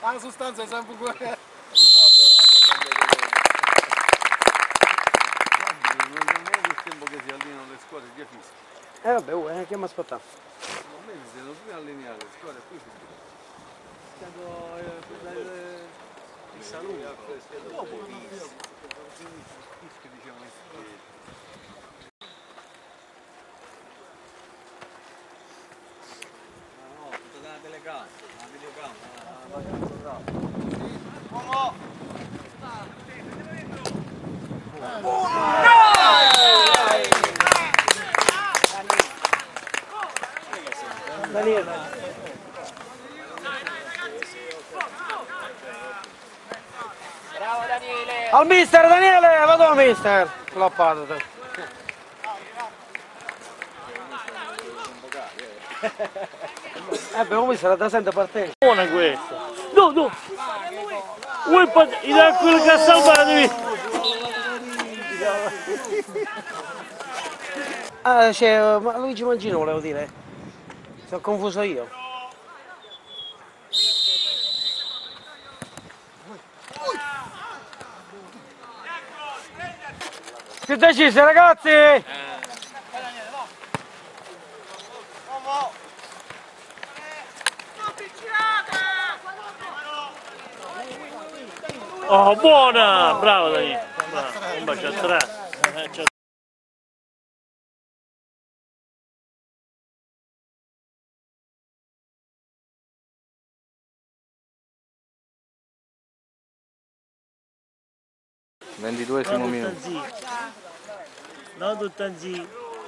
La sostanza è sempre quella. Non è tempo che si allenano le squadre già fisse. Vabbè, che mi aspettavo? A me mi siamo prima allenare le squadre qui. Il saluto. Dopo che diciamo no, tutta dalla telecamera, la videocamera, Daniele. Bravo Daniele! Al mister Daniele, vado al mister. L'ho fatto. Beh, come sarà da sempre partendo? Buona questa! No, no! Vuoi da quello che ha salvato? Ah, c'è Luigi Mangino volevo dire. Sono confuso io. Si è deciso ragazzi! Oh, buona! Bravo Daniele! Bravo. Un bacio a tre. Ventiduesimo minuto. No, tutta zì.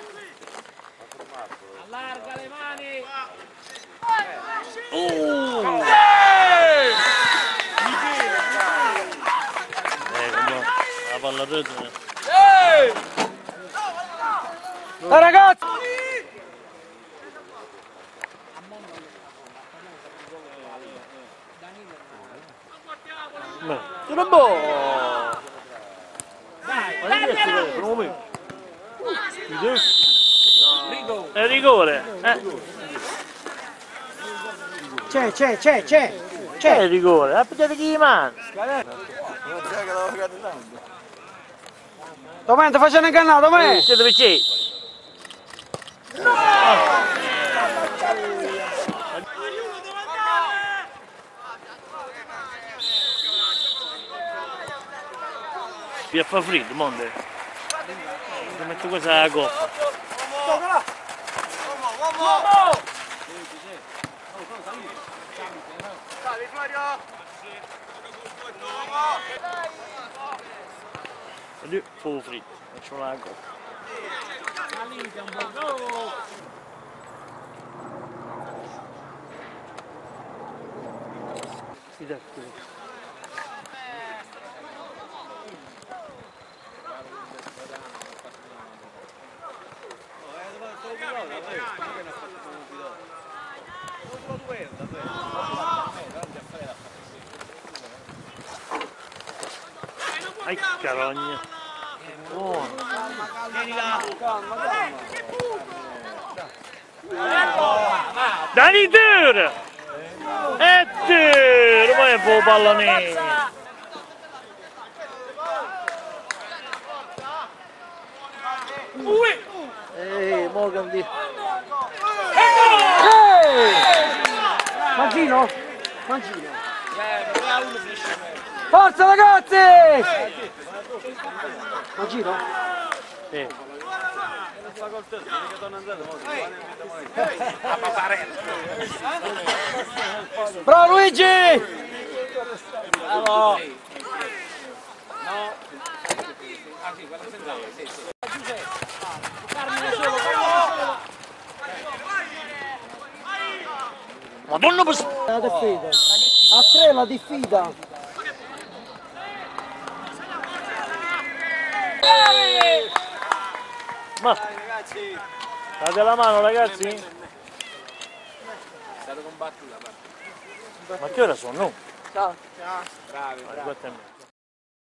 Allarga le mani! La palla rete. Ragazzi! Non può! Dai! È rigore! C'è! È rigore! Appoggiate chi mano! Domenico facendo ingannato, Domenico! Siete perché? Vi fa freddo, Monte. Ti metto questa alla coppa. Lì, fuoco freddo, faccio una coppa. Sì, dai, ai carogna. Buono. Vieni là! Dani Tur! E Tur! Ma è un po' pallone! Morgan di... Mangino? Mangino. Forza ragazzi! Mangino? Sì. Bravo Luigi! Bravo! No! Ah sì, quella centrale, sì, sì. Madonna per... La diffida. A 3 la diffida. Ma... Date la mano ragazzi? È stato combattuta, Ma che ora sono? Ciao. bravi, bravi. Guarda a me.